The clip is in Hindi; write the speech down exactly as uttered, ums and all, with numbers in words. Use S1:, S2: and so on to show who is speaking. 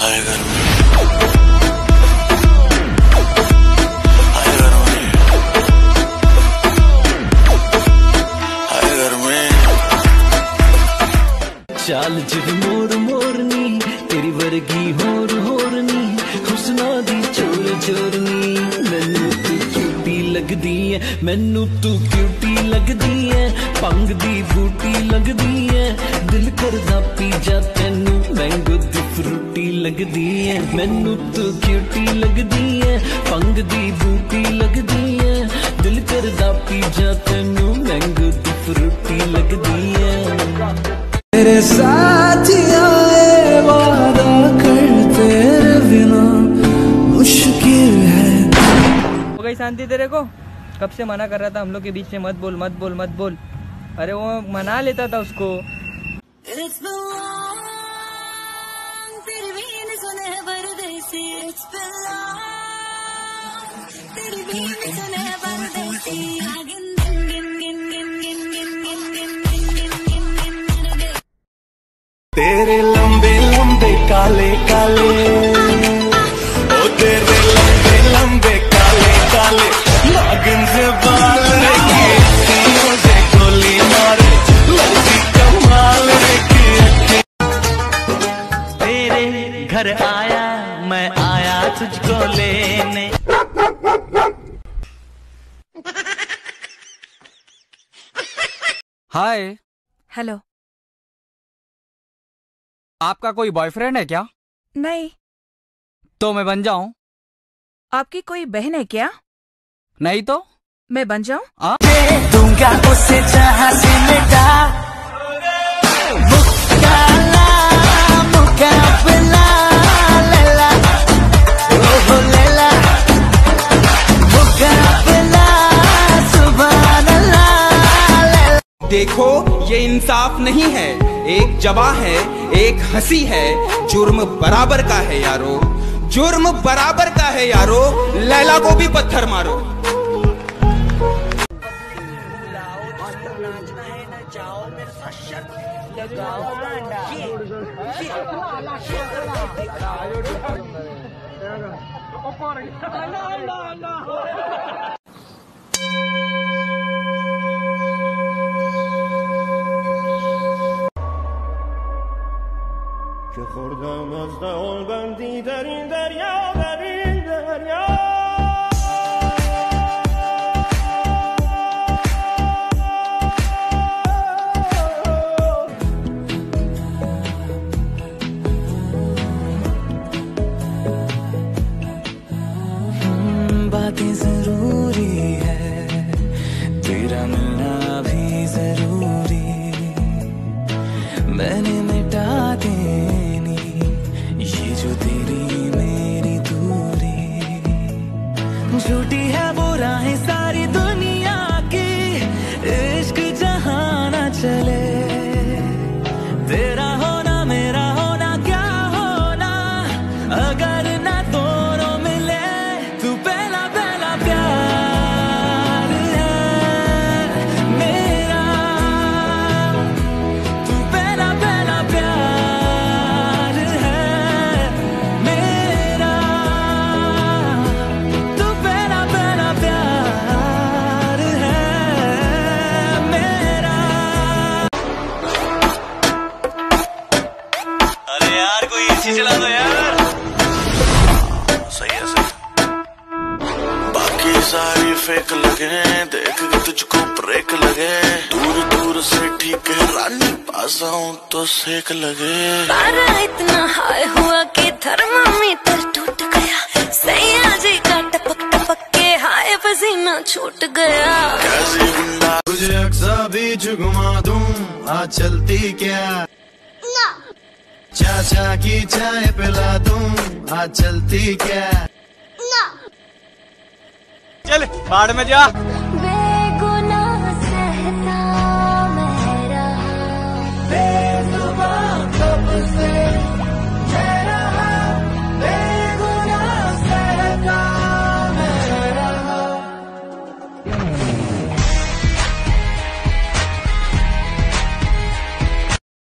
S1: हाय घर में, हाय घर में, हाय घर में।
S2: चाल जिद मोर मोरनी तेरी वर्गी होर होरनी हुस्ना दी चोर चोरनी मैनू तू क्यूटी लगदी है मैनू तू क्यूटी लगदी है पंग दी बूटी लगदी है दिल करदा पी जा तैनू मैंगो दी फ्रूटी लगदी है मैनू तू क्यूटी लगदी है पंग दी बूटी लगदी है दिल करदा पी जा तैनू मैंगो दी फ्रूटी लगदी है। तेरे साथ आए वादा करते बिना मुश्किल है।
S3: हो गई शांति तेरे को? कब से मना कर रहा था हम लोग के बीच में मत बोल मत बोल मत बोल। अरे वो मना लेता था उसको।
S1: तेरे लंबे लंबे काले काले ओ तेरे लंबे लंबे काले काले नागिन से बाल रे से गोली मारे लड़की कमाल रे
S2: तेरे घर आया मैं आया तुझको लेने।
S4: हाय।
S5: हेलो।
S4: आपका कोई बॉयफ्रेंड है क्या?
S5: नहीं।
S4: तो मैं बन जाऊं?
S5: आपकी कोई बहन है क्या?
S4: नहीं तो
S5: मैं बन जाऊं?
S2: दूंगा उसे जहां से मिटा मुकाला मुकाबला लैला ओहो लैला मुकाबला सुभान अल्लाह लैला।
S6: देखो ये इंसाफ नहीं है, एक जवा है एक हंसी है, जुर्म बराबर का है यारो, जुर्म बराबर का है यारो, लैला को भी पत्थर मारो।
S7: که خوردم از دهان بندی در این دریا در این دریا
S2: बातें जरूरी है तेरा मिलना भी जरूरी मैंने मिटा देनी ये जो तेरी मेरी दूरी झूठी है वो राहें सारी दुनिया की इश्क जहां ना चले तेरा होना मेरा होना क्या होना अगर ना दोनों मिले तू पहला पहला प्यार है मेरा तू पहला पहला प्यार है मेरा तू पहला पहला प्यार है मेरा। अरे यार कोई एसी चला दो यार।
S1: सही है सही। बाकी सारी फेक लगे देख के तुझको ब्रेक लगे दूर दूर से ठीक है रानी पास आऊं तो सेक लगे।
S8: पारा इतना हाई हुआ कि थर्मामीटर टूट गया सैया जी का टपक टपक के हाय पसीना छूट गया।
S1: कैसी गुंडा
S7: तुझे अक्सा बीच घुमा दूं आज चलती क्या ना चाचा की चाय पिला दूं आज चलती क्या ना
S4: चल बाढ़ में जा।